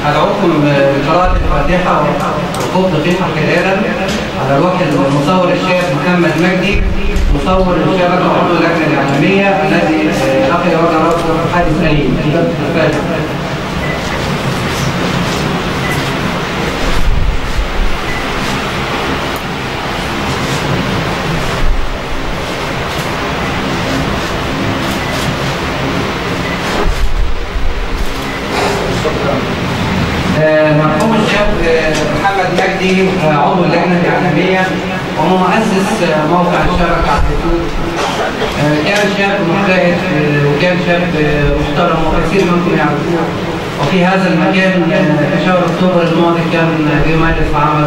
أدعوكم لقراءة الفاتحة وخوض دقيقة خلالا على روح المصور الشيخ محمد مجدي، مصور الشبكة وعضو اللجنة الإعلامية الذي لقي وجه ربه حادث أليم. مرحوم الشاب محمد مجدي عضو اللجنة الإعلامية ومؤسس موقع الشبكة على اليوتيوب. كان شاب مجتهد وكان شاب محترم وكثير منكم يعرفوه، وفي هذا المكان في شهر أكتوبر الماضي كان بيمارس عمله،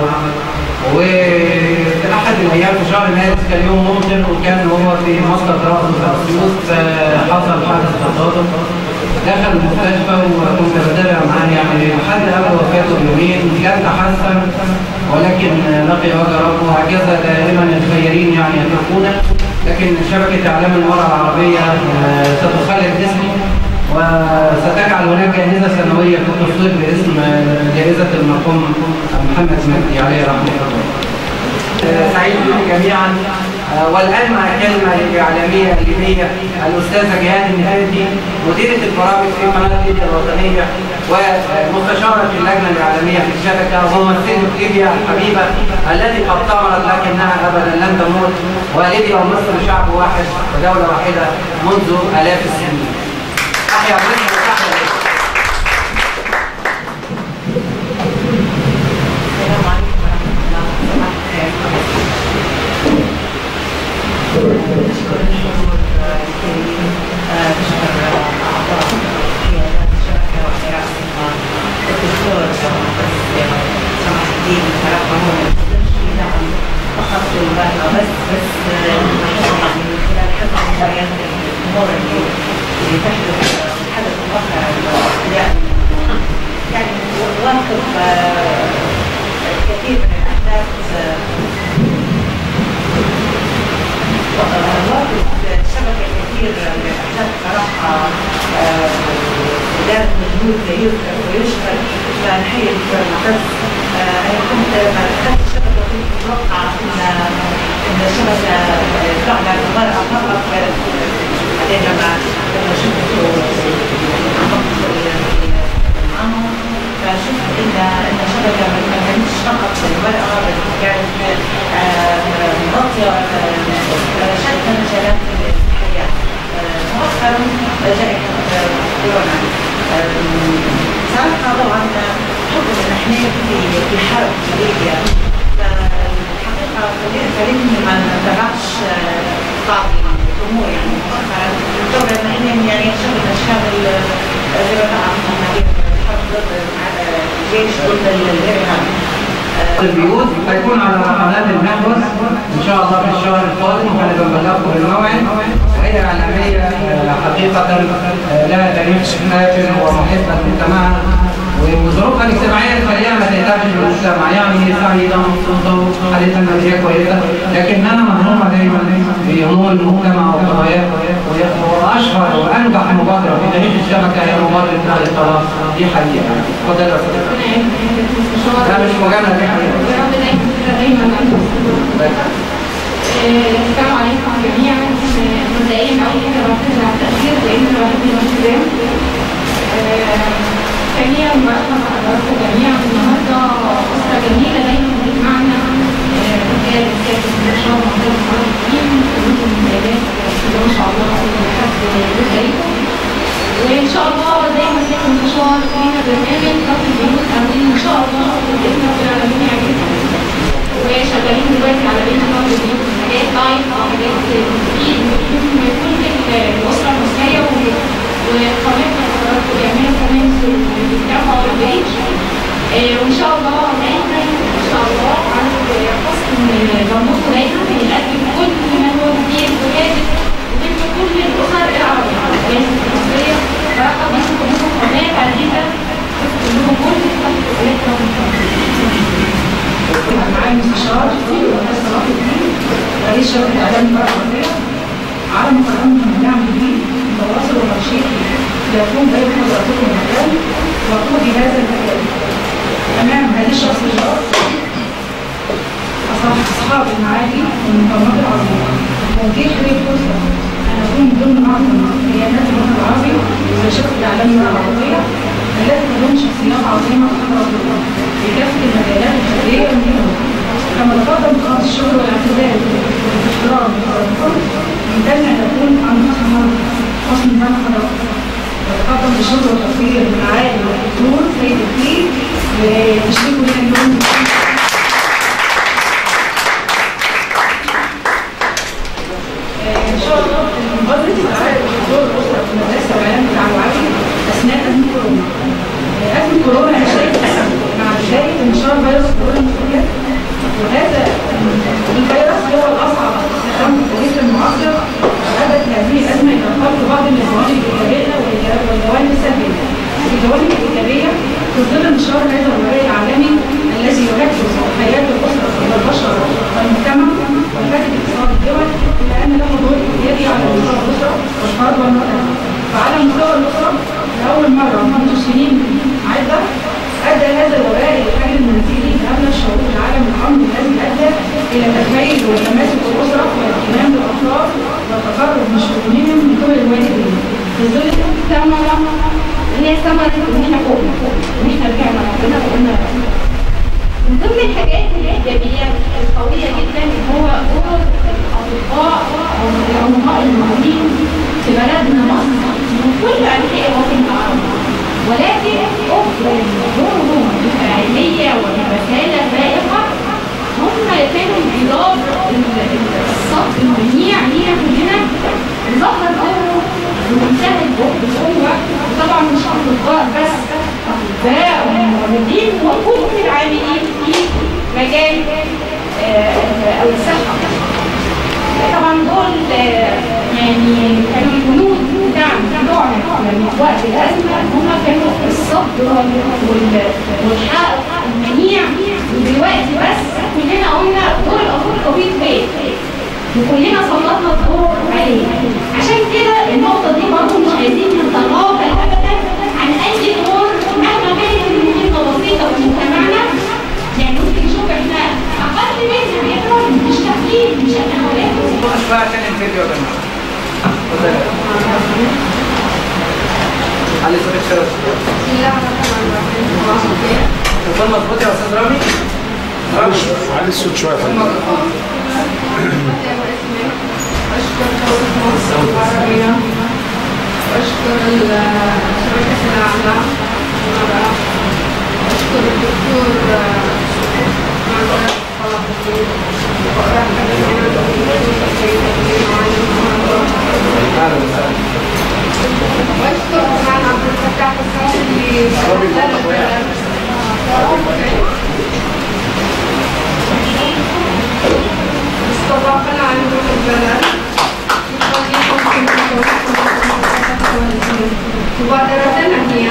وفي أحد الأيام في شهر مارس كان يوم ممطر وكان هو في مسقط رأسه في أسيوط، حصل حادث تصادم، دخل المستشفى وكنت بتابع معاه يعني لحد قبل وفاته بيومين. كان تحسن ولكن لقي وجه ربه. هكذا دائما الخيرين يعني يتركون، لكن شبكة إعلام المرأة العربية ستخلد اسمه وستجعل هناك جائزة سنوية في التصوير باسم جائزة المرحوم محمد مجدي عليه رحمة الله. سعيد بكم جميعا. والآن مع الكلمة الإعلامية الليبية الأستاذة جهاد النهادي، مديرة البرامج في قناة ليبيا الوطنية ومستشارة اللجنة الإعلامية في الشبكة وممثلة ليبيا الحبيبة التي قد ثمرت لكنها أبدا لن تموت، وليبيا ومصر شعب واحد ودولة واحدة منذ آلاف السنين. أحيا مصر وتحيا مصر. نشكر الحضور الكريم، نشكر أعضاء قيادات الشبكة وعلى رأسها الدكتور سماح الدين. بصراحة هو ما يقدرش يدعم فقط المبادرة بس يعني من خلال حفظ مباريات الأمور اللي تحدث الواقع يعني واقف كثير من الأحداث واقف الشبكة كثير من الأحداث صراحة دارت مجهود يذكر ويشكر. فنحيي الدكتور معتز. أنا كنت ما دخلت الشبكة كنت متوقعة إن الشبكة تعلن المرأة فقط، بعدين لما شفت معهم فشفت إن الشبكة ما كانتش فقط المرأة بل كانت مغطية شتى مجالات الحياة. مؤخرا جائحة كورونا صراحة طبعا بحكم ان احنا في حرب في ليبيا، فالحقيقة خليني ما نتابعش بعض الامور يعني مؤخرا طبعا احنا يعني شغلنا شامل زي ما تعرفنا الحرب ضد الجيش ضد الارهاب. البيوت هيكون على قناة المحور إن شاء الله في الشهر القادم، وهنبقى نبلغكم بالموعد. وهي إعلامية حقيقة لها تاريخ حافل ومحبة لمجتمعها، وظروفها الاجتماعية الحالية ما تقدرش بالمجتمع، يعني هي سعيدة مبسوطة وحالتها المادية كويسة، لكنها مهمومة دايما بأمور المجتمع وقضاياه. وأشهر وأنجح مبادرة في تاريخ الشبكة هي مبادرة نقل الطلاق. دي حقيقة. اتفضل يا أستاذ. لا مش مجاملة، دي حقيقة. السلام عليكم جميعا. مبدئيا اول حاجه بعتذر على التاخير لان الواحد من الالتزام. ثانيا برحب بحضراتكم جميعا. النهارده اسره جميله دايما بتجمعنا، رجال رجاله الشباب وعندنا المعلمين كلهم مجالات ما شاء الله لحد زيكم. وان شاء الله زي ما سمعتوا انتشار لينا برنامج خط البيوت عاملين ان شاء الله باذن رب العالمين يعجبكم. وشغالين دلوقتي على بين خط البيوت حاجات لايف وحاجات تفيد ويكون الاسره المصريه وقناتنا حضراتكم بيعملوا كمان بيتابعوا البيج. وان شاء الله دايما ان شاء الله عند حسن ظنكم دايما بنقدم كل ما هو جديد وجادد وضمن كل الاسر العربيه المصريه. برحب بيكم كلكم قناه عزيزه كلكم كل معايا مستشار والاستاذ صلاح الدين رئيس شبكه الاعلام المراه العربيه على مقدمه من دعم جديد متواصل ونشيط سيكون بين حضراتكم اليوم وقود هذا المكان أمام هذه الشخصيات أصحاب المعالي والمقامات العظيمة. وأتيح لي الفرصة أن أكون ضمن أعظم قيادات الوطن العربي وشركة الإعلام العربية التي تضم شخصيات عظيمة وخبرة في كافة المجالات الفردية والمهنية. كما تقدم بخط الشكر والاعتزاز والاحترام لحضراتكم يمكننا أن نكون عن حسن ظن حضراتكم. وتقدم بالشكر والتقدير من معالي الدكتور سيد الدين لتشريفه لنا اليوم. إن شاء الله مبادرة العائد وحضور الأسرة في المدرسة والإعلام التعاوني أثناء أزمة كورونا. أزمة كورونا نشأت مع بداية انتشار فيروس كورونا المستجد، وهذا الفيروس هو الأصعب استخدام في التاريخ المعاصر. وأدت هذه الأزمة إلى خلق بعض من الجوانب الإيجابية والجوانب السلبية. الجوانب الإيجابية في ظل انتشار هذا الوباء العالمي الذي يهدد حياة الأسرة والبشر والمجتمع ويهدد اقتصاد الدول، إلا أن له دور إيجابي على مستوى الأسرة والفرد والمرأة. فعلى مستوى الأسرة لأول مرة منذ سنين عدة أدى هذا الوباء إلى حجم منزلي لأغلب شعوب العالم، الأمر الذي أدى إلى تكيف وتماسك الأسرة والاهتمام بالأطفال والتقرب من شؤونهم من قبل الوالدين. في ظل الثمرة اللي هي ثمرة إن إحنا فوقنا إن إحنا رجعنا ربنا وقلنا من ضمن الحاجات الإيجابية القوية جدا هو دور الأطباء أو العلماء المعلمين في بلدنا مصر من كل أنحاء الوطن العربي، ولكن أفضل دورهم بفاعلية وبرسالة فائقة. هم كانوا جدار الصف المنيع لينا كلنا، ظهر دوره بمنتهى القوة. وطبعا مش أطباء بس، أطباء وممرضين وكل العاملين في مجال أو الصحة. طبعا دول يعني كانوا الجنود بتوعنا يعني وقت الأزمة، هم كانوا الصبر والحق المنيع. ودلوقتي بس كلنا قلنا دور الأطباء فين وكلنا سلطنا الدور عليه. عشان كده النقطة دي برضه مش عايزين نتغافل أبدا عن أي دور مهما كانت المهمة بسيطة في مجتمعنا. يعني ممكن نشوف احنا أقل منها بيقرأ مش تحليل مش تحولات. بقى عشان الفيديو يا جماعة. علي صوتك شوية. بسم الله الرحمن الرحيم. الصوت مظبوط يا أستاذ رامي؟ علي الصوت شوية. أشكر دولة مصر العربية وأشكر شركة الأعلام وأشكر الدكتور وأشكر كمان عبد الفتاح الصافي اللي استضافنا عنده في البلد. مبادرتنا هي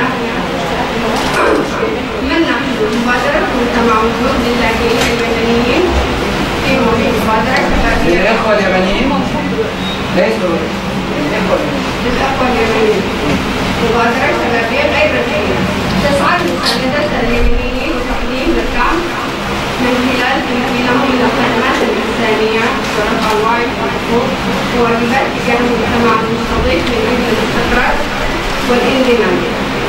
مبادرة مجتمع وجود للاجئين اليمنيين في مبادرة للإخوة اليمنيين ليسوا للإخوة اليمنيين. مبادرة شبابية غير رسمية تسعى لمساندة اليمنيين وتقديم الدعم من خلال تمكينهم من الخدمات الإنسانية ورفع الوعي والحقوق وواجبات تجاه المجتمع المستضيف من أجل الاستقرار والاندماج.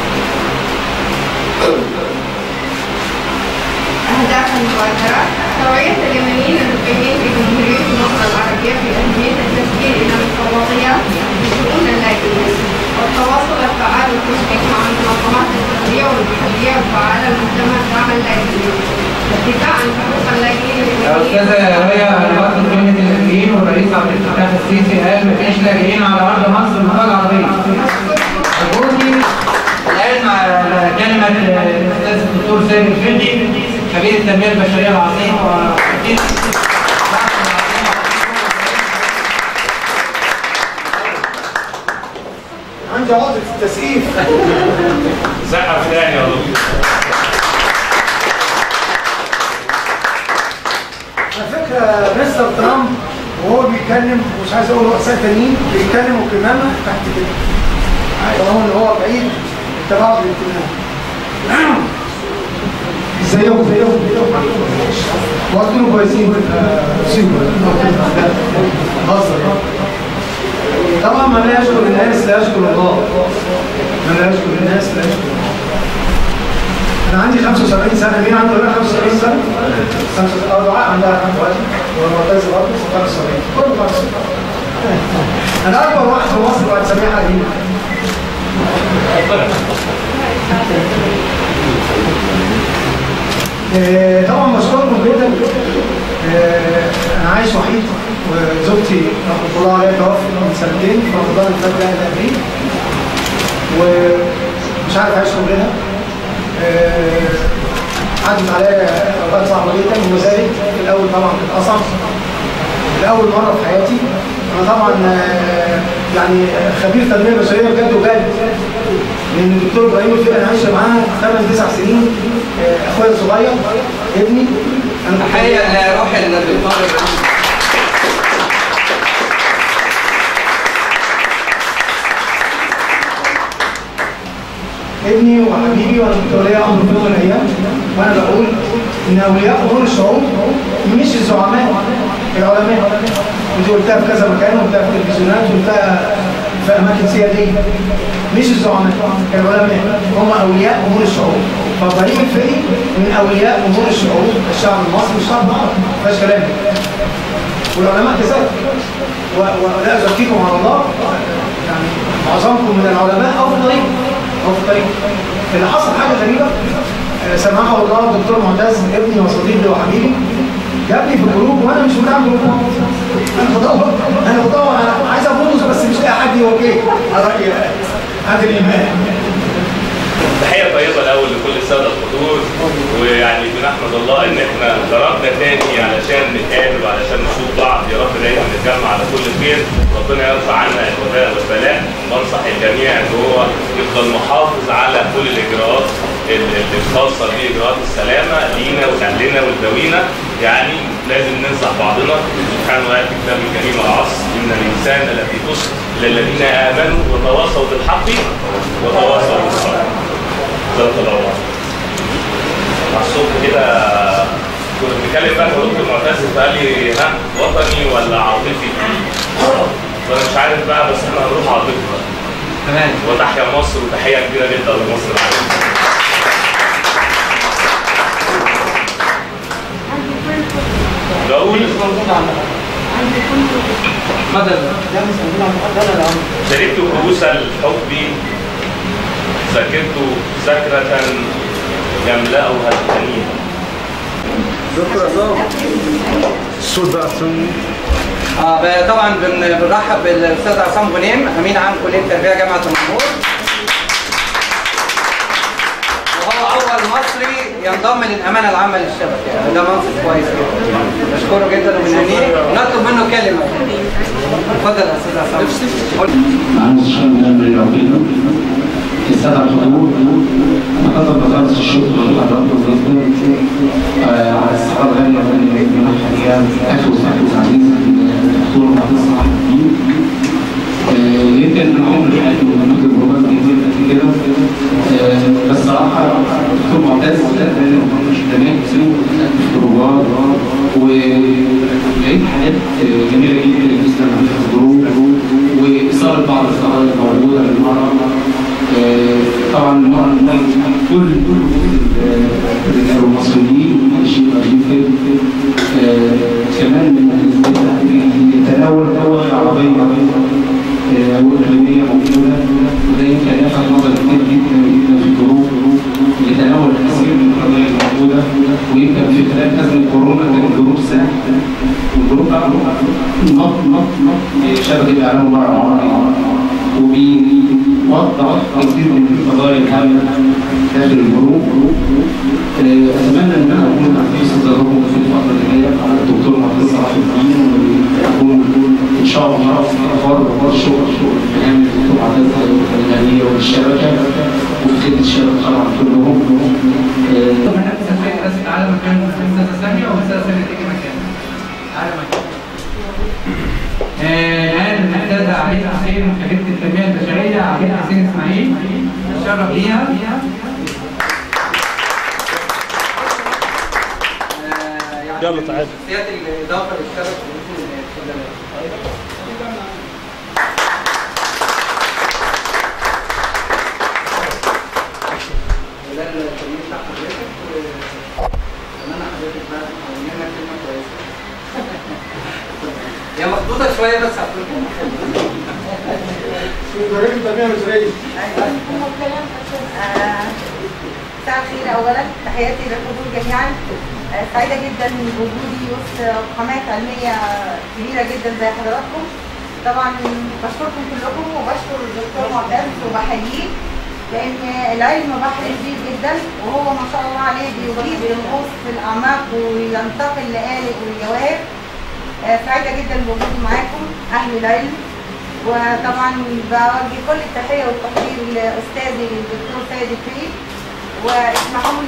أهداف المبادرة: توعية اليمنيين المقيمين في جمهورية مصر العربية في أهمية التسجيل إلى المفوضيات بشؤون اللاجئين، والتواصل الفعال والتشبيك مع المنظمات الدولية والمحلية والفعالة لمجتمع دعم اللاجئين، الدفاع عن حقوق اللاجئين اليمنيين. يا أستاذة هي الوقت قيمة اللاجئين، والرئيس عبد الفتاح السيسي قال مفيش لاجئين على أرض مصر المنطقة العربية. أرجوكي الآن مع كلمة الأستاذ الدكتور سيد الفقي خبير التنمية البشرية العظيم وأكيد عندي عقدة التسقيف. زحف تاني يا دكتور. على فكرة مستر ترامب وهو بيتكلم، مش عايز اقول رؤساء تانيين بيتكلموا كمامة تحت كده. رغم ان هو بعيد التباعد الاجتماعي. ازيكم وانتم كويسين؟ طبعا من لا يشكر الناس لا يشكر الله. من لا يشكر الناس لا يشكر الله. انا عندي 75 سنه. مين عنده 75 سنه؟ 75. دعاء عندها 25 والمعتز برضه 75. كله 75. انا اكبر واحد في مصر بعد سميحه دي. طبعا بشكركم جدا. انا عايش وحيد وزوجتي رحمه الله عليها توفت من سنتين في رمضان اللي فات ده تقريبا، ومش عارف اعيش غيرها. عدت عليا اوقات صعبه جدا ومزايد. في الاول طبعا كانت اصعب لاول مره في حياتي. انا طبعا يعني خبير تنميه بشريه بجد وجد، لان الدكتور ابراهيم الفقي انا عايشه معاه 8-9 سنين. اخويا الصغير ابني. انا تحيه لروح الدكتور ابراهيم. ابني وحبيبي وانا كنت ولي امر في يوم من الايام، وانا بقول ان اولياء امور الشعوب مش الزعماء، العلماء. ودي قلتها في كذا مكان وقلتها في التلفزيونات وقلتها في اماكن سياديه. مش الزعماء، العلماء هم اولياء امور الشعوب. فابراهيم الفقي من اولياء امور الشعوب، الشعب المصري والشعب العربي، ما فيهاش كلام. والعلماء كذلك. ولا ازكيكم على الله، يعني معظمكم من العلماء او في الطريق او في الطريق. اللي حصل حاجه غريبه سمعها الله الدكتور معتز ابني وصديقي وحبيبي، جابني في الجروب وانا مش بتاع جروب. انا بدور على عايز ابوظ بس مش لاقي حد يوجهني على راي عادل امام. تحية طيبة الأول لكل السادة الحضور، ويعني بنحمد الله إن إحنا خرجنا تاني علشان نتقابل وعلشان نشوف بعض. يا رب دايما نتجمع على كل خير، ربنا يرفع عنا الوباء والبلاء. بنصح الجميع إن هو يفضل محافظ على كل الإجراءات الخاصة بإجراءات السلامة لينا ولأهلنا ولذوينا. يعني لازم ننصح بعضنا. سبحانه وتعالى في كتابه الكريم العصر إن الإنسان لفي خسر إلا الذين آمنوا وتواصوا بالحق وتواصوا بالصبر. على الصبح كده كنت بتكلم بقى دكتور معتز فقال لي ها وطني ولا عاطفي؟ وانا مش عارف بقى، بس احنا هنروح عاطفي بقى. تمام. وتحيا مصر وتحيه كبيره جدا لمصر العربيه. بقول شربت كؤوس الحب سكرت سكرة يملأها الحنين. دكتور عصام الصوت بقى احسن. طبعا بنرحب بالاستاذ عصام غنيم امين عام كليه التربيه جامعه المنصور، وهو اول مصري ينضم للامانه العامه للشبكه. يعني ده منصب كويس جدا، بشكره جدا وبنهنيه ونطلب منه كلمه. اتفضل يا استاذ عصام. معانا الشهر من العقيده السادة الحضور، أقدم بخالص الشكر لحضراتكم جدا على الاستحضار الغالية من حاليا أخي وصاحبي العزيز الدكتور معتز صلاح الدين. يمكن من عمري يعني وجود الجروبات كتير كده، بس صراحة الدكتور معتز مش تمام في الجروبات، ولقيت حاجات جميلة جدا بالنسبة للجروب وإثارة بعض القضايا الموجودة للمرأة. طبعا المرأة كل الرجال المصريين شيء غريب كمان يتناول اللغة العربية والإقليمية موجودة، وده يمكن يلفت نظر كتير جدا في الجروب يتناول كثير من القضايا الموجودة. ويمكن في خلال أزمة كورونا كان الجروب ساعد، والجروب نط شبكة الإعلام العربي وبيوضح كثير من القضايا الهامة داخل الجروب. أتمنى أن أنا أكون في استضافكم في الفترة اللي جاية على الدكتور معتز صلاح الدين، وأكون إن شاء الله في أخبار شغل برنامج الدكتور معتز الغنية والشبكة وفي خدمة الشبكة طبعا كلهم. تعالى مكان الأستاذة سامية والأستاذة سامية تيجي مكان. تعالى مكان. الآن الأستاذة عبيد حسين خبيرة التنمية البشرية، عبيد حسين إسماعيل، نتشرف بيها. يلا تعالى. سيادة الإضافة للشرف والخدمات. ده التمرين بتاع حضرتك وأنا حضرتك بقى عملنا كلمة كويسة. هي مخطوطة شوية بس هتكون مدرب التنمية البشرية. مساء الخير. اولا تحياتي للحضور جميعا. سعيده جدا بوجودي وسط قامات علميه كبيره جدا زي حضراتكم. طبعا بشكركم كلكم وبشكر الدكتور معتز وبحييه لان العلم بحر كبير جدا وهو ما شاء الله عليه بيجيب الغوص في الاعماق وينتقل لآلئ والجواهر. سعيده جدا بوجودي معاكم اهل العلم. وطبعا بوجه كل التحيه والتقدير لاستاذي الدكتور سيد الفقي. واسمحوا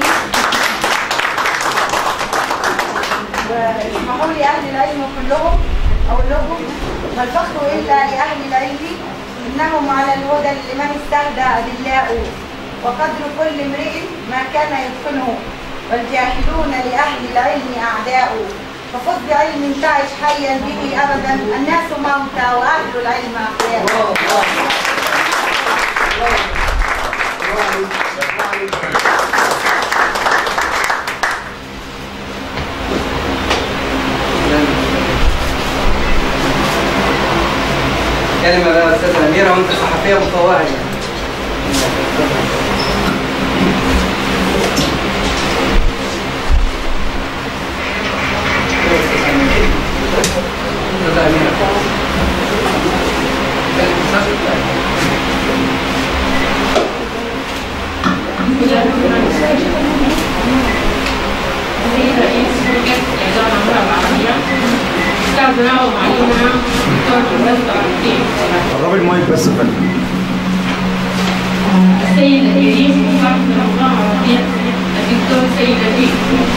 لي اهل العلم كلهم اقول لهم ما الفخر الا لاهل العلم انهم على الهدى لمن استهدى ادلاؤه وقدر كل امرئ ما كان يتقنه والجاهلون لاهل العلم اعداؤه فخذ بعلم تعش حيا به ابدا الناس موتى واهل العلم احياء. كلمة بقى أستاذة أميرة وأنت صحفية مصورة يعني. أستاذة أميرة. السيد رئيس شركة إعلام المرأة العربية أستاذنا ومعلمنا دكتور محمد العربي. قرب المايك بس يا فندم. السيد الكريم صاحب المقام العربية الدكتور سيد نبيل.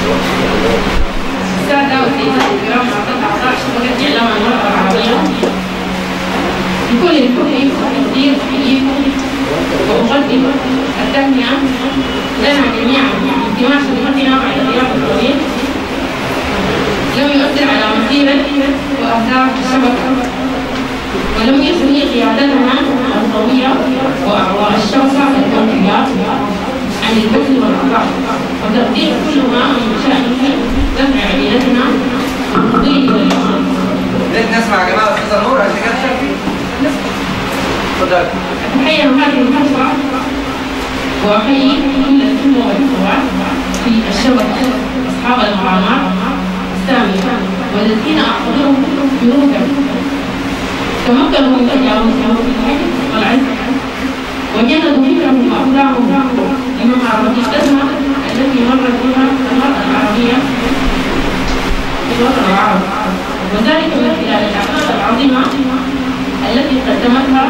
السادة والسيدات الكرام أعضاء شبكة إعلام المرأة العربية بكل الحب والتقدير أحييكم وأقدم التهنئة لنا جميعا باجتماع شبكتنا بعد غياب طويل لم يؤثر على مسيرة وأهداف الشبكة ولم يثني قيادتنا القوية وأعضاء الشبكة المنتجات عن البذل والعطاء وتقدير كل ما من شأنه دفع عائلتنا وتقدير إلى الأمام. ليه نسمع يا جماعة أستاذة نور أنت كده شايفين؟ اتفضل. أتحية هذه الفترة وأحيي كل الأخوة والأخوات في الشبكة أصحاب المقامات السامية والذين أحضرهم جنودا تمكنوا من تجاوز الحج والعز وجندوا فكرهم وأفكارهم لمحاربة الأزمة التي مرت بها المرأة العربية في الوطن العربي وذلك من خلال الأعمال العظيمة التي قدمتها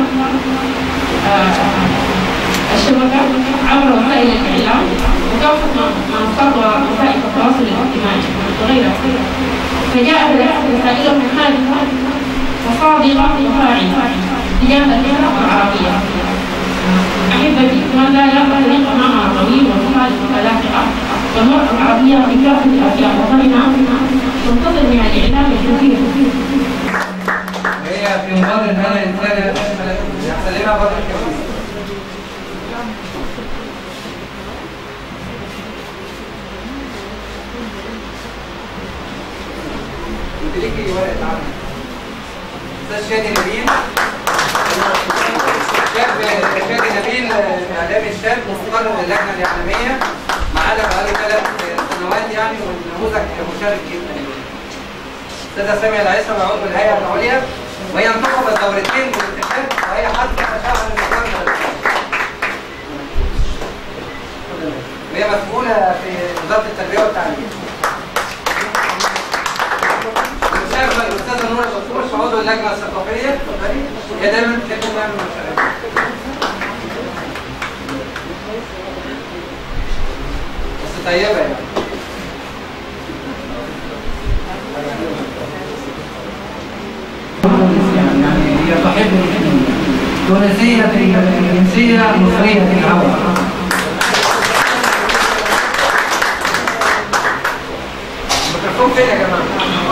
الشبكة عبر وسائل الإعلام وكافة منصات ووسائل التواصل الاجتماعي وغيرها فجاءت رسائلهم هادفة وصادقة وفاعلة تجاه الأمة العربية. أحبتي ما زال الطريق أمامنا طويل ومخالف متلاحقة والمرأة العربية في كافة أرجاء وطننا تنتظر من الإعلام الكثير. وهي في مبادرة أنا إنسانة يحسلمها بدر الكبير. انت ليكي ورقة عمل. أستاذ شادي نبيل. شادي نبيل إعلامي الشاب مستقر اللجنة الإعلامية معانا بقاله 3 سنوات يعني ونموذج مشارك جدا. أستاذة سامية العيسى عضو الهيئة العليا وهي انتخبت دورتين بالاتحاد وهي حاطة شعار النظام وهي مسؤولة في وزارة التربية والتعليم. المشاركة الأستاذة نور الدكتور عضو اللجنة الثقافية هي دايما بتحب تعمل مشاركات. بس طيبة يعني. تونسية الجنسية مصرية العودة. الميكروفون فين يا جماعة؟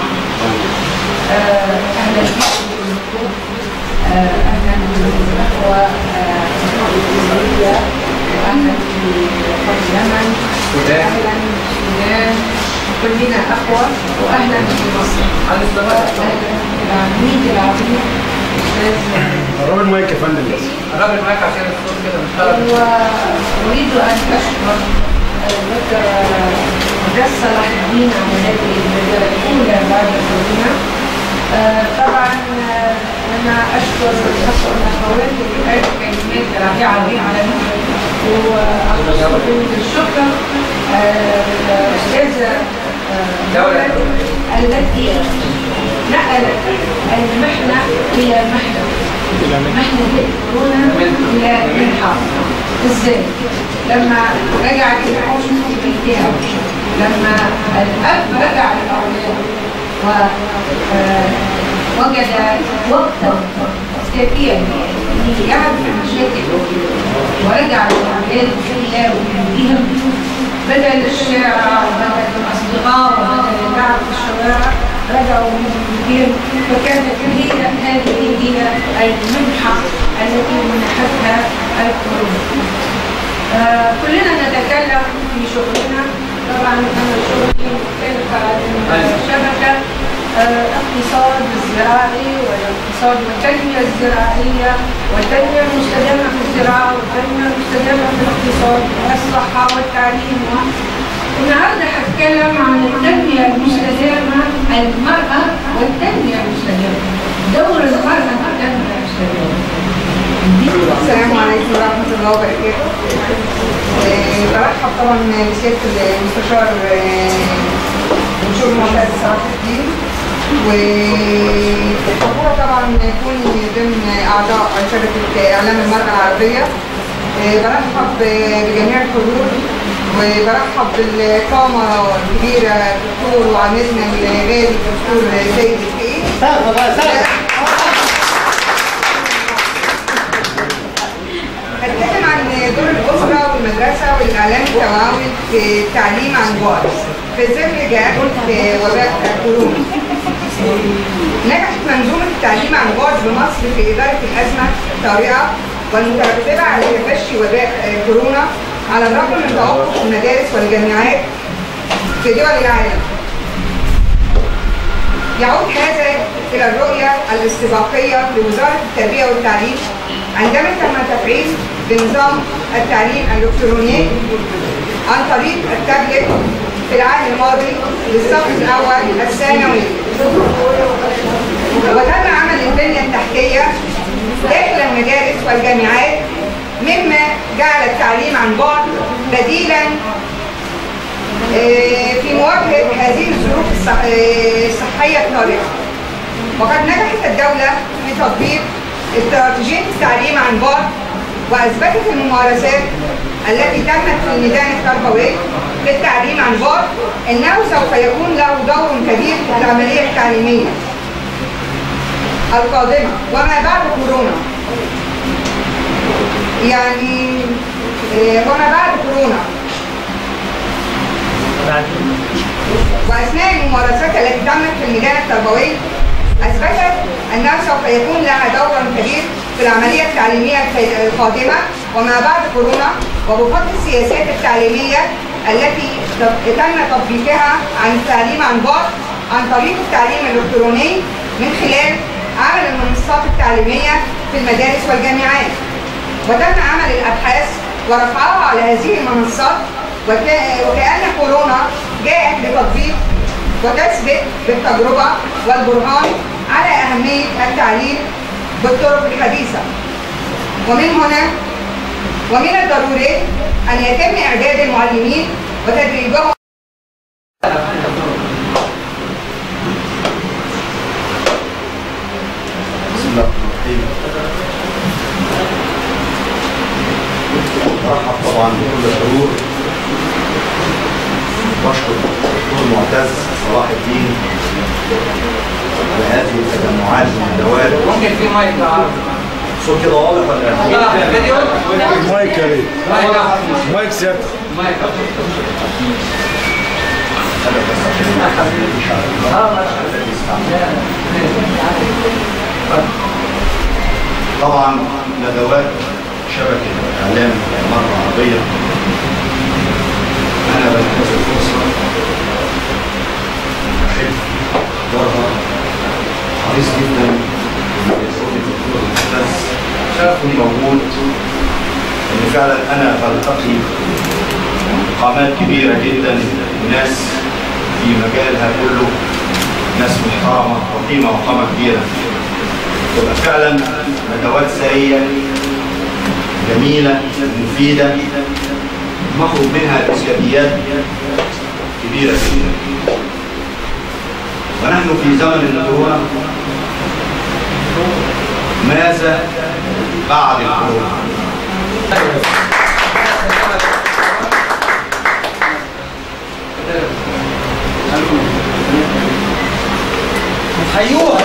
أهلا بكم. أهلا بالأخوة الجزائرية، وأهلا بفضل اليمن، وأهلا بالسودان، كلنا أخوة، وأهلا بمصر. وأهلا بالعميد العظيم أستاذ قرب المايك يا فندم بس. قرب المايك عشان الصوت كده مش وأريد أن أشكر دكتور مدرس صلاح الدين على هذه البداية الأولى بعد كورونا. طبعا أنا أشكر الأخوات اللي قالوا كلمات رائعة جدا، وأشكر الشكر الأستاذة دولة التي نقلت المحنة إلى محنة كورونا إلى منحة. إزاي؟ لما رجع الأم بالاكتئاب، لما الأب رجع للأولاد ووجد وقتا كافيا يعرف المشاكل ورجع للأولاد بخيلة وبهم، بدل الشارع وبدل الأصدقاء وبدل اللعب في الشوارع، رجعوا من البيت. فكانت هذه هي المنحة التي منحتها الكورونا. كلنا نتكلم في شغلنا. طبعا أنا شغلي مختلف عن الشبكة، الاقتصاد الزراعي والاقتصاد والتنمية الزراعية والتنمية المستدامة في الزراعة والتنمية المستدامة في الاقتصاد والصحة والتعليم. النهارده هتكلم عن التنمية المستدامة، المرأة والتنمية المستدامة، دور المرأة في التنمية المستدامة. السلام عليكم ورحمة الله وبركاته. برحب طبعا بسيادة المستشار دكتور معتز صلاح الدين، وفخورة طبعا يكون ضمن أعضاء شبكة إعلام المرأة العربية. برحب بجميع الحضور، وبرحب بالقامة الكبيرة الدكتور وعميدنا الغالي الدكتور سيد الفقيه. هتكلم عن دور الأسرة والمدرسة والإعلام التوعوي في التعليم عن بعد في ظل جائحة وباء كورونا. نجحت منظومة التعليم عن بعد بمصر في إدارة الأزمة الطارئة والمترتبة على تفشي وباء كورونا، على الرغم من توقف المدارس والجامعات في دول العالم. يعود هذا إلى الرؤية الاستباقية لوزارة التربية والتعليم عندما تم تفعيل بنظام التعليم الإلكتروني عن طريق التابلت في العام الماضي للصف الأول الثانوي، وتم عمل البنية التحتية داخل المدارس والجامعات، مما جعل التعليم عن بعد بديلا في مواجهة هذه الظروف الصحية الطارئة. وقد نجحت الدولة في تطبيق استراتيجية التعليم عن بعد، وأثبتت الممارسات التي تمت في الميدان التربوي للتعليم عن بعد أنه سوف يكون له دور كبير في العملية التعليمية القادمة وما بعد كورونا. يعني وما بعد كورونا، وأثناء الممارسات التي تمت في الميدان التربوي أثبتت أنه سوف يكون لها دور كبير في العملية التعليمية القادمة وما بعد كورونا، وبفضل السياسات التعليمية التي تم تطبيقها عن التعليم عن بعد عن طريق التعليم الإلكتروني من خلال عمل المنصات التعليمية في المدارس والجامعات. وتم عمل الأبحاث ورفعها على هذه المنصات، وكأن كورونا جاءت لتطبيق وتثبت بالتجربة والبرهان على أهمية التعليم بالطرق الحديثة. ومن الضروري أن يتم إعداد المعلمين وتدريبهم. بسم الله الرحمن الرحيم. برحب طبعا بكل الحضور، واشكر الدكتور معتز صلاح الدين على هذه التجمعات والندوات. ممكن في مايك عربي صوت كده واضح ولا ايه؟ فيديو؟ مايك يا ريت. مايك سيادتك. مايك. طبعا ندوات شبكة الإعلام المرة العربية أنا بنتهز الفرصة أحب أحضرها حريص جدا إن صوت الدكتور المهندس يكون موجود لأن فعلا أنا بلتقي قامات كبيرة جدا وناس في مجالها كله ناس محترمة وقيمة وقامة كبيرة تبقى فعلا ندوات ثرية جميلة مفيدة نخرج منها إيجابيات كبيرة جدا. ونحن في زمن الكورونا، ماذا بعد الكورونا؟ حيوها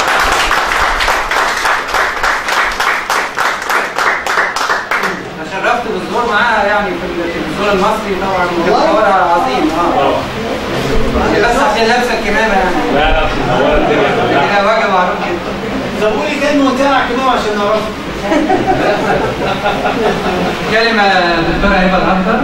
تشرفت بالظهور معاها يعني في التلفزيون المصري طبعا مصورها عظيم بس عشان لابسه الكمامه يعني. لا اولا الدنيا كده واجب معروف جدا. طب قولي كلمه وانت على الكمامه عشان نعرفها. كلمه دكتوره هبه الأخضر.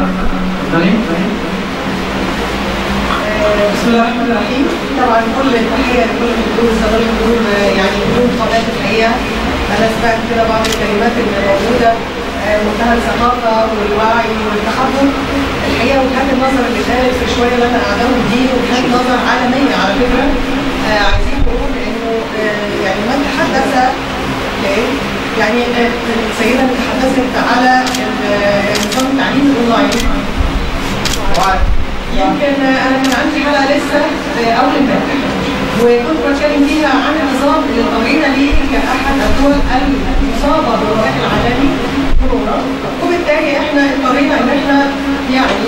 بسم الله الرحمن الرحيم. طبعا كل التحيه لكل الحضور الصغير الحضور يعني بدون قناه الحقيقه. انا سمعت كده بعض الكلمات اللي موجوده منتهى الثقافه والوعي والتحضر. الحقيقه وجهات النظر اللي اتقالت في شويه اللي انا قاعداهم دي وجهات نظر عالميه على فكره. عايزين نقول انه يعني من تحدث يعني السيده اللي تحدثت على نظام التعليم الاونلاين. يمكن انا كان عندي حلقه لسه اول امبارح وكنت بتكلم فيها عن النظام اللي اضطرينا ليه كاحد الدول المصابه بالوباء العالمي كورونا، وبالتالي احنا اضطرينا ان احنا يعني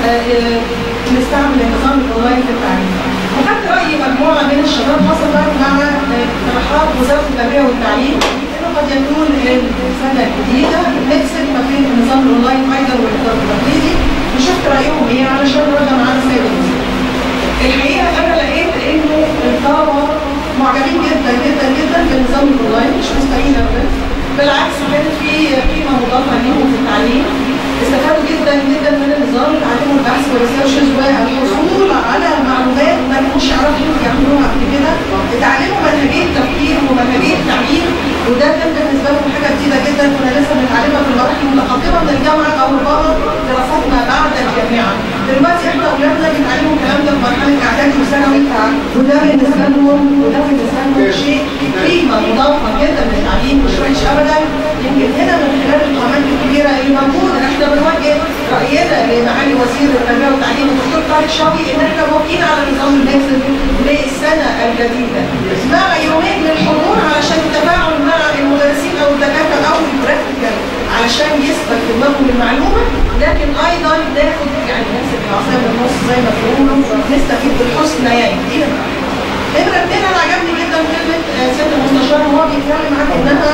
نستعمل النظام الاونلاين في التعليم. وخدت راي مجموعه من الشباب خاصه مع اقتراحات وزاره التربيه والتعليم انه قد يكون السنه الجديده نقسم ما بين النظام الاونلاين ايضا والنظام التقليدي. وشفت رايهم ايه علشان نرد على السيد الوزير. الحقيقه انا لقيت انه الطلبه معجبين جدا جدا جدا بالنظام الاونلاين، مش مستحيل ابدا، بالعكس كانت في قيمه مضافه ليهم في التعليم. استفادوا جدا جدا من النظام، اتعلموا البحث والريسيرشز والحصول على معلومات ما كانوش يعرفوا يعملوها قبل كده، اتعلموا منهجيه تفكير ومنهجيه تعليم، وده كان بالنسبه لهم حاجه جديده جدا كنا لسه بنتعلمها في المراحل المتقدمه من الجامعه او ربما دراسات ما بعد الجامعه. دلوقتي احنا اولادنا بيتعلموا الكلام ده في مرحله اعدادي وثانوي، وده بالنسبه لهم شيء قيمه مضافه جدا للتعليم مش وحش ابدا. يمكن هنا من خلال القامات الكبيره اللي موجوده احنا بنوجه راينا لمعالي وزير التربيه والتعليم الدكتور طارق شوقي ان احنا موافقين على نظام الماكسل للسنه الجديده مع يومين للحضور علشان التفاعل مع المدرسين او الدكاتره او البراكتيكال علشان يثبت في دماغهم المعلومه، لكن ايضا ناخد يعني نمسك العصايه من النص زي ما بيقولوا نستفيد بالحسنيين. نمرة 2 انا عجبني جدا كلمه سياده المستشار وهو بيتكلم عن انها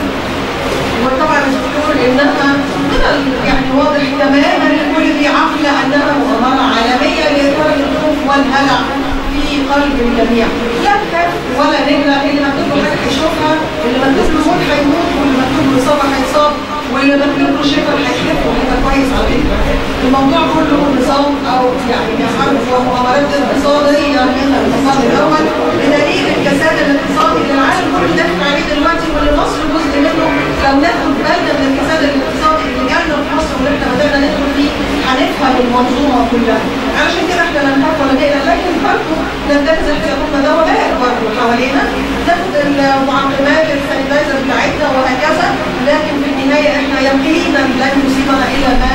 وطبعا الدكتور انها يعني واضح تماما لكل ذي عقل انها مؤامره عالميه لاثاره الخوف والهلع في قلب الجميع. لا نخاف ولا نقلق، اللي مكتوب له حاجه هيشوفها، اللي مكتوب له موت هيموت، واللي مكتوب له اصابه هيتصاب، واللي مكتوب له شفاء هيخف وهيبقى كويس على فكره. الموضوع كله نظام او يعني حرب ومؤامرات اقتصاديه من الاقتصاد الاول بدليل الكساد الاقتصادي اللي العالم كله داخل عليه دلوقتي واللي مصر جزء منه. لو ناخد بالنا من الكساد الاقتصادي اللي جالنا في مصر واللي احنا بدانا ندخل فيه هنفهم المنظومه كلها. علشان كده احنا لا نخاف ولا نقلق، لكن برضه ننتهز احتياطاتنا ده وباء برضه حوالينا، ناخد المعقمات السانيتايزر بتاعتنا وهكذا، لكن في النهايه احنا يقينا لن يصيبنا الا ما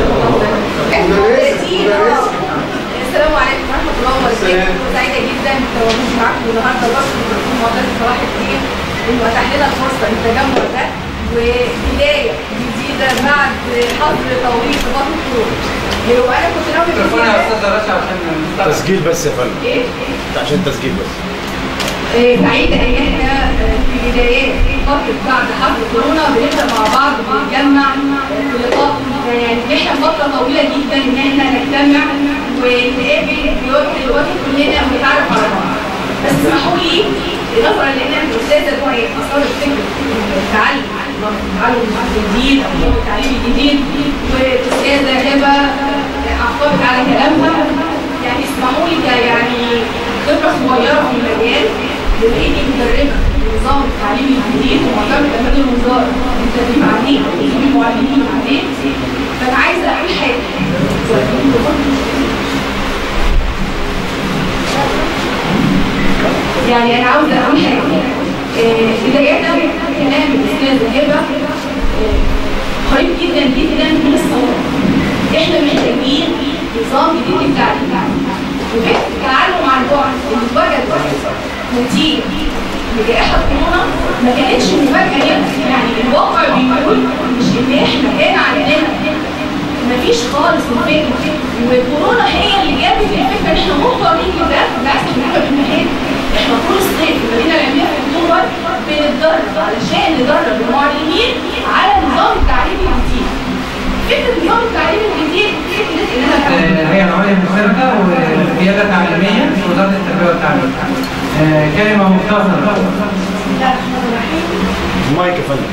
السلام عليكم ورحمه الله وبركاته. سعيده جدا بتواجدي معاكم النهارده، بشكر الدكتور معتز صلاح الدين انه اتاح لنا الفرصه للتجمع ده وبدايه جديده بعد حظر طويل في فتره الكورونا. وانا كنت ناوي تليفون يا استاذه رشا عشان تسجيل بس يا فندم. ايه؟ عشان تسجيل بس. سعيده ان احنا في بدايات فتره بعد حرب كورونا بنبدا مع بعض بنتجمع في لقاء، يعني احنا فتره طويله جدا ان احنا نجتمع ونتقابل دلوقتي كلنا ونتعرف على بعض. بس اسمحوا لي نظرا لان الاستاذه دعاء اثارت فكره التعلم الجديد او التعليم الجديد، والاستاذه هبه عقبت على كلامها، يعني اسمحوا لي يعني خبره صغيره في المجال، بما اني مدربه لنظام التعليم الجديد ومعتمده من الوزاره للتدريب عليه وتدريب المعلمين عليه، فانا عايزه اقول حاجه. يعني انا عاوزه اقول حاجه بدايه كلام الاستاذه هبه قريب جدا جدا من الصواب. احنا محتاجين نظام جديد للتعليم، وفكره التعلم عن بعد اللي اتوجد نتيجه لجائحه كورونا ما كانتش مفاجاه لنا، يعني الواقع بيقول مش ان احنا كان عندنا مفيش خالص الفكره، وكورونا هي اللي جابت الفكره ان احنا مضطرين لده. بالعكس احنا بنحب احنا طول الصيف المدينه العلميه في اكتوبر بنتدرب علشان ندرب المعلمين على نظام التعليم الجديد. فكره نظام التعليم الجديد فكره ان انا الهيئه العليا المشتركه والقياده التعليميه في وزاره التربيه والتعليم. كلمه مختصره. بسم الله الرحمن الرحيم. المايك يا فندم.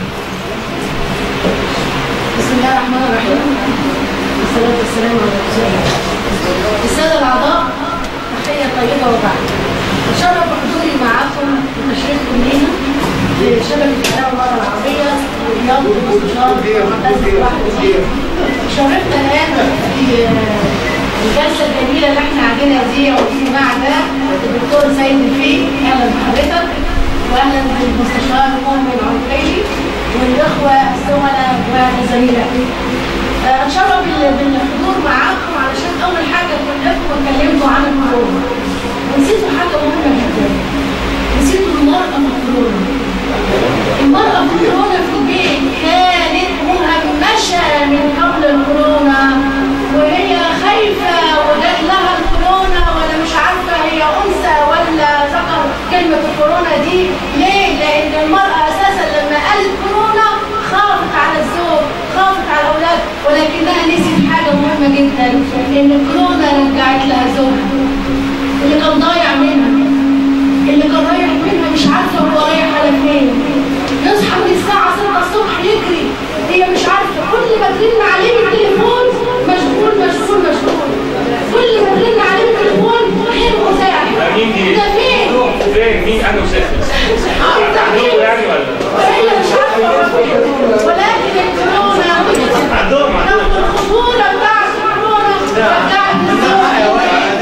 بسم الله الرحمن الرحيم. والصلاه والسلام على رسول الله. الساده الاعضاء، تحيه طيبه وبعد. اتشرف بحضوري معاكم وتشريفكم لينا لشبكه اعلام المراه العربيه ورياضه المستشار معتز واحد. شرفنا الان في الجلسه الجميله اللي احنا قاعدينها دي او الاجتماع ده الدكتور سيد الفيل. اهلا بحضرتك واهلا بالمستشار مؤمن عرقيلي والاخوه الزملاء والزميلات. اتشرف بالحضور معاكم علشان اول حاجه كلكم اتكلمتوا عن الكورونا ونسيتوا حاجه مهمه جدا، نسيتوا المراه في الكورونا. المراه في الكورونا في البيت كانت مهمشه من قبل الكورونا، وهي خايفه وجات لها الكورونا ولا مش عارفه هي انثى ولا ذكر. كلمه الكورونا دي ليه؟ لان المراه اساسا لما قالت كورونا خافت على الزوج، خافت على الاولاد، ولكنها نسيت حاجه مهمه جدا، ان الكورونا رجعت لها زوجها اللي كان ضايع منها، اللي كان رايح منها مش عارفه هو رايح على فين. يصحى من الساعه 6 الصبح يجري، هي مش عارفه، كل ما ترن عليه بالتليفون مشغول مشغول مشغول، كل ما ترن عليه بالتليفون غير متاح. مين دي؟ ده فين؟ فين؟ مين انا وسافر؟ عندكم يعني ولا؟ هي مش عارفه، ولكن الكورونا عندهم الخطوره بتاعت الكورونا رجعت الزوج.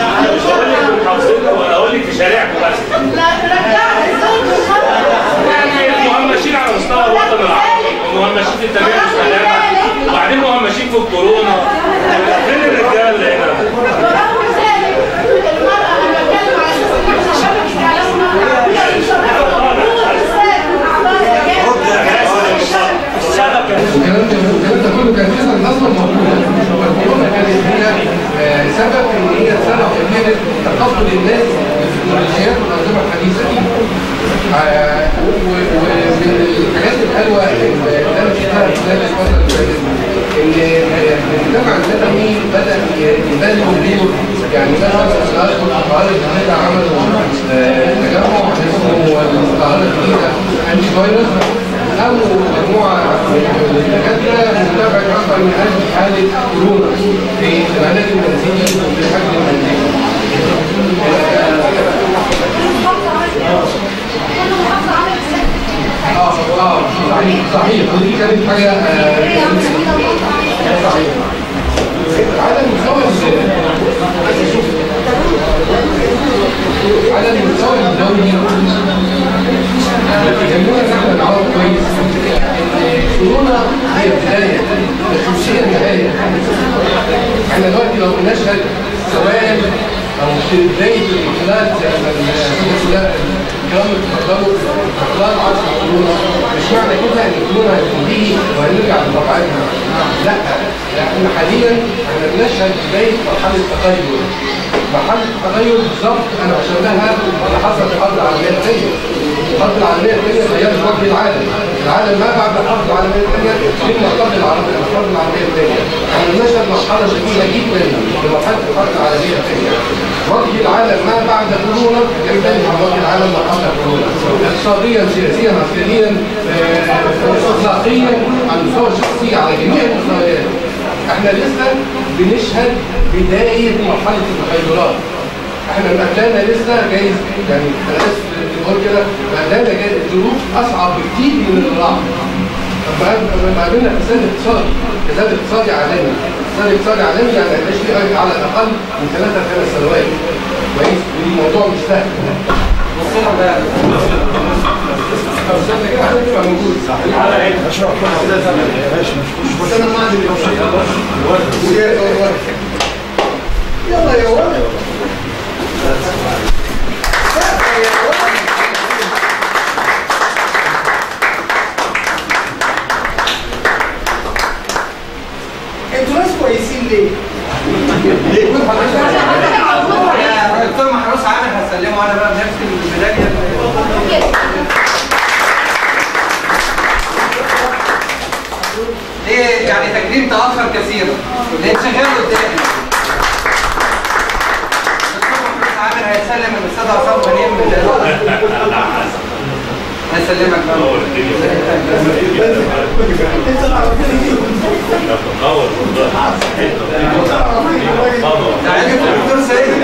اقول لك في شارعكم بس. لا رجعت الزوج يعني مهمشين على مستوى الوطن العربي، مهمشين في التنميه المستدامه، وبعدين مهمشين في الكورونا. فين الرجال هنا؟ ورغم ذلك المرأة أنا بتكلم على أساس إن إحنا شبكة إعلامنا هي مشرفة وجود أستاذ من أعضاء الكلام ده كله كان لسه اصلا موجود. الكورونا كانت هي سبب ان هي سبب كانت تقبل الناس بالتكنولوجيات والانظمه الحديثه دي. ومن الحاجات الحلوه اللي انا شفتها خلال الفتره اللي فاتت ان المجتمع المدني بدا يبالغ دور. يعني مثلا اذكر القاهره الجديده عملوا تجمع اسمه القاهره الجديده انتي فيروس، أو مجموعة من الدكاترة متابعة أكثر من 1000 حالة كورونا في العلاج المنزلي وفي الحجم المنزلي. صحيح ودي كانت حاجة صحيح. على المستوى الدولي يهمنا ان احنا نعرف كويس ان كورونا هي بدايه مش هي النهايه. احنا دلوقتي لو بنشهد سواد او في بدايه الانقلاب زي ما الكلام اتفضلوا اطلاق عصر كورونا، مش معنى كده ان كورونا هتنتهي وهنرجع لطبيعتنا. لا، احنا حاليا احنا بنشهد بدايه مرحله التغير. مرحله التغير بالظبط انا بشبهها اللي حصل في الحرب العالميه الثانيه. الحرب العالميه الثانيه غيرت وجه العالم. العالم ما بعد الحرب العالميه الثانيه ثم قبل الحرب العالميه الثانيه. احنا نشهد مرحله جميله جدا في مرحله الحرب العالميه الثانيه. وجه العالم ما بعد كورونا يختلف عن وجه العالم ما قبل كورونا. اقتصاديا، سياسيا، عسكريا، اخلاقيا، على المستوى الشخصي، على جميع المستويات. احنا لسه بنشهد بدايه مرحله التغيرات. احنا مقابلانا لسه جايز، يعني انا اسف بقول كده، مقابلانا جايز الظروف اصعب بكتير من اللي راح. مقابلنا كساد اقتصادي عالمي. كساد اقتصادي عالمي يعني هيبقاش فيه على الاقل من 3 ل 5 سنوات. كويس؟ الموضوع مش سهل. بصينا بقى. استاذنا كده هتبقى موجود. على ايه؟ اشرح كده يا باشا. بس انا ما عندي يلا يا ولد. انتوا ناس كويسين ليه؟ الدكتور محروس عامل هسلمه انا بقى بنفس الميداليه. ليه يعني تكريم تاخر كثيرا؟ لان شغال قدامي. عامر هيسلم الاستاذ عصام غنيم هيسلمك بقى. الدكتور سيد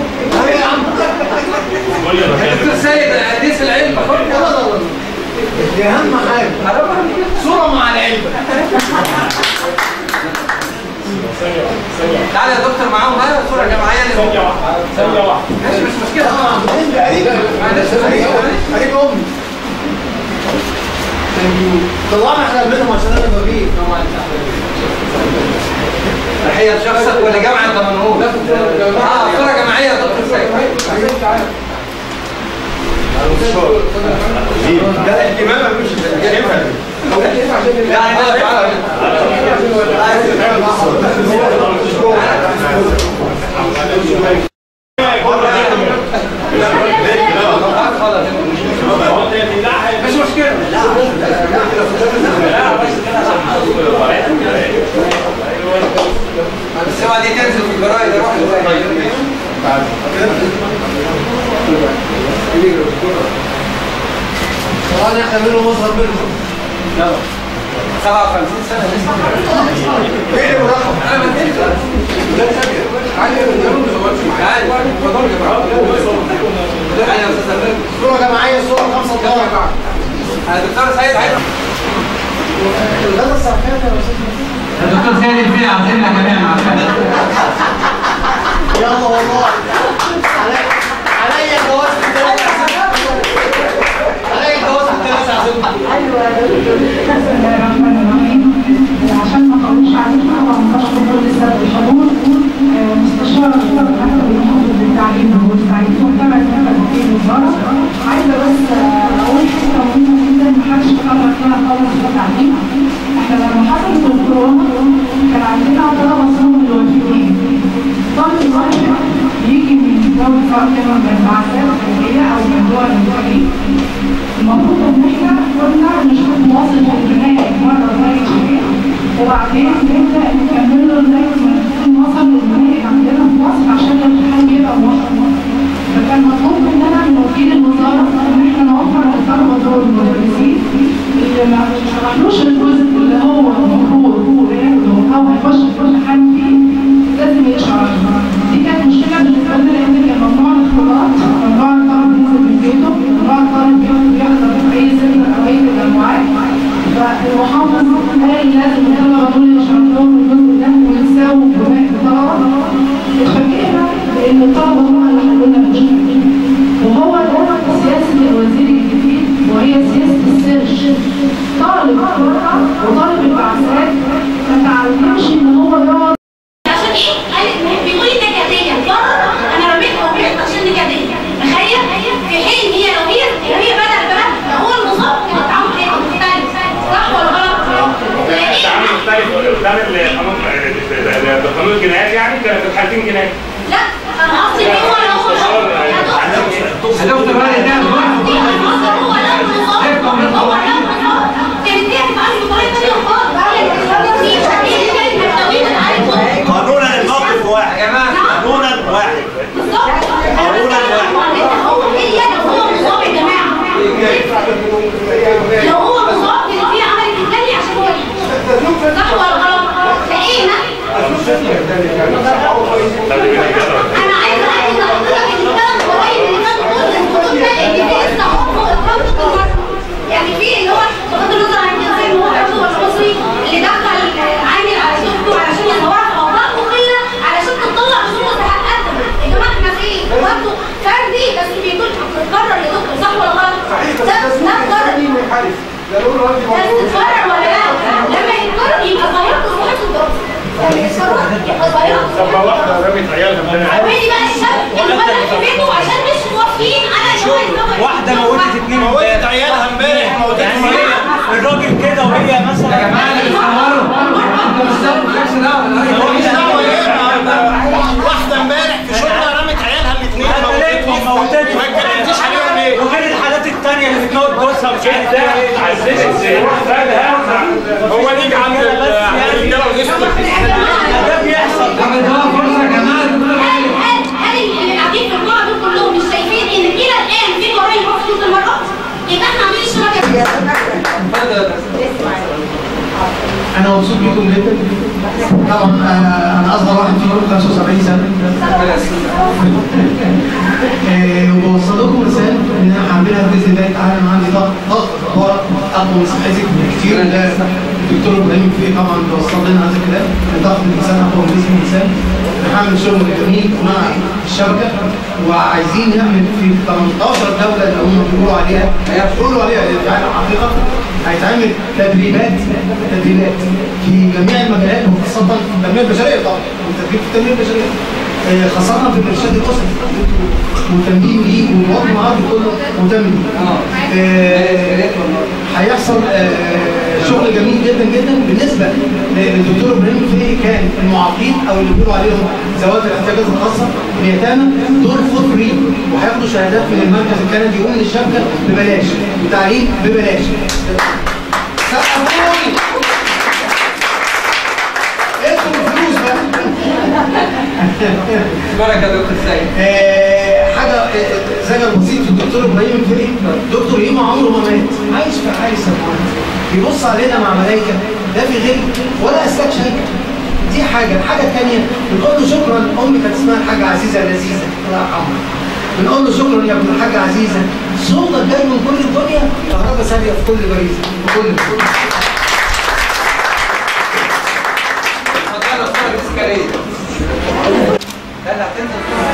الدكتور سيد حديث العلبه دي اهم حاجه صوره مع العلبه. تعالى يا دكتور معاهم بقى صوره جماعيه. ثانيه واحده مش مشكله. قريب امي طلعنا احنا منهم عشان انا بجيب. تحيه لشخصك ولا جامعه دمنهور؟ صوره جماعيه يا دكتور سيد. ده الاهتمام مش شايفها. مش مشكلة. بس اوعى دي تنزل في الجرايد اروح طبعا احنا منهم مصغر منهم. 57 سنة لسه. فين الرقم؟ انا ما اديتش. لا سابق. عادي ما تزودش معايا. اتفضل يا جماعه. انا يا استاذ امير. صورة جماعية، صورة 5 دولار. الدكتور سيد عايز. الغدا الصحية يا استاذ. الدكتور سيد الفيل عازمنا جميعا. يلا والله. عليا جواز بالثلاثة عليا جواز بالثلاثة عزمنا. ايوه يا دكتور. بسم الله الرحمن الرحيم. عشان ما اطولش عليكم طبعا بشكر كل الساده الحضور. مستشار الشرطه الحكم المحافظ للتعليم والتعليم وكما في الوزاره. عايزه بس اقول حاجه مهمه جدا ما حدش اتكلم فيها خالص في التعليم. احنا لما حصلت الكورونا كان عندنا طلبه صنوع الوافدين. طالب واحد يجي من دولة سواء كان من بعثات خارجية أو من دول الخليج. المفروض إن إحنا كنا نشوف مواصل في البناء مرة زي شوية وبعدين نبدأ نكمل له لغاية ما نكون وصل للبناء عندنا في مصر عشان الامتحان يبقى موفر. فكان مطلوب مننا من وكيل الوزارة إن إحنا نوفر للطلبة دول المدرسين اللي ما شرحلوش الجزء اللي هو المفروض ياخده أو هيخش في الامتحان فيه لازم يشرح. دي كانت مشكلة بالنسبة لنا لأن كان ممنوع الاختلاط، ممنوع الطالب ينزل من بيته، ممنوع الطالب يحضر في أي سنة أو أي تجمعات. فالمحافظ قال لازم الطلبة دول يشرح لهم الجزء ده ويتساووا بناء الطلبة. اتفاجئنا بأن الطلبة هم اللي حلوا لنا المشكلة. وهو ده سياسة الوزير الجديد وهي سياسة السيرش. طالب القرى وطالب البعثات ما تعلمش إن هو يقعد بيقول النكديه بره انا رميت وبيت عشان نكديه. تخيل في حين هي لو هي بدل بقى هو النظام كان التعامل هيبقى مختلف. صح ولا غلط؟ التعامل مختلف قدام القانون الجنائي يعني كانت الحالتين جنائي. لا انا قصدي هو لو هو هدفت بقى ده انا عايزه احكي لحضرتك ان الثلاث قرايب اللي كانوا كل الخطوط ده ان في لسه حكم اقامه المرأة. يعني في اللي هو بغض النظر عن الجنسيه ان هو عربي ولا مصري اللي دخل عامل على زوجته علشان يصورها في اوضاع مخله علشان تطلع بدون مستحقاتها. يا جماعه احنا في برضه فردي بس بيكون بتتكرر يا دكتور، صح ولا غلط؟ ده اتكرر. بس اتكرر ولا لا؟ لما يتكرر يبقى ظاهره صحه الدراسه. لما يتكرر يبقى ظاهره. طب واحده رمت عيالها عمالي بقى الشاب الولد في بيته عشان مش موافقين انا واحده موتت اتنين موتت عيالها امبارح موتتهم الراجل كده وهي مثلا يا جماعه اللي بيصوروا انت مش دعوه واحده امبارح في شغلها رمت عيالها الاثنين موتتهم ما اتكلمتيش عليهم ليه؟ وغير الحالات الثانيه اللي بتموت جوزها مش عارف ايه هو نيجي عند الرجاله ونسكت ده بيحصل. ده فرصه يا جماعه هل اللي قاعدين في القاعه دول كلهم مش شايفين ان الى الان في قرائن بخصوص المرأة؟ يبقى احنا عاملين الشبكه. انا مبسوط بيكم جدا. طبعا انا اصغر واحد فيكم 75 سنه. وبوصل لكم رساله ان انا هعملها باذن الله تعالى. انا عندي ضغط اقوى من صحتك بكتير. الدكتور ابراهيم فيه طبعا بيوصل لنا هذا الكلام. ضغط الانسان اقوى من جسم الانسان. هنعمل شغل جميل مع الشبكه وعايزين نعمل في 18 دوله اللي هم بيقولوا عليها يعني حقيقه هيتعمل تدريبات في جميع المجالات وخاصه في التنميه البشريه. طبعا التدريب في التنميه البشريه خاصه في الارشاد الاسري مهتمين بيه والوطن العربي كله مهتم بيه. هيحصل شغل جميل جدا جدا. بالنسبه للدكتور ابراهيم فيه كان المعاقين او اللي بيقولوا عليهم ذوات الاحتياجات الخاصه اليتامى دول فور فري وهياخدوا شهادات من المركز الكندي ومن الشبكه ببلاش وتعليم ببلاش. سقفوني انتوا الفلوس بقى. بركه يا دكتور سيد. حاجه زي بسيط في الدكتور ابراهيم الفقي. دكتور يما عمره ما مات، عايش في حي سماوات بيبص علينا مع ملائكه لا في غير ولا اسلاك شيء. دي حاجه. الحاجه الثانيه بنقول له شكرا. امي كانت اسمها الحاجه عزيزه لذيذه الله يرحمها. بنقول له شكرا يا ابن الحاجه عزيزه. صوتك جاي من كل الدنيا كهرباء ساريه في كل باريزه في كل لا لا تنزل